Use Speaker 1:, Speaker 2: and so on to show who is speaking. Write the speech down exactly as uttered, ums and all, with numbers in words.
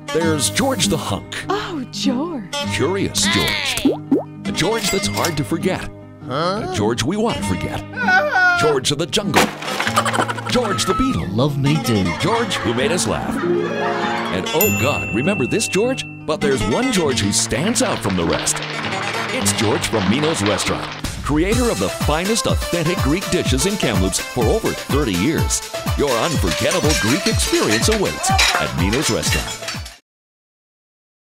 Speaker 1: There's George the Hunk.
Speaker 2: Oh, George.
Speaker 1: Curious George. A George that's hard to forget. Huh? A George we want to forget. George of the Jungle. George the Beetle.
Speaker 3: Love me do.
Speaker 1: George who made us laugh. And oh God, remember this George? But there's one George who stands out from the rest. It's George from Minos Restaurant, creator of the finest authentic Greek dishes in Kamloops for over thirty years. Your unforgettable Greek experience awaits at Minos Restaurant.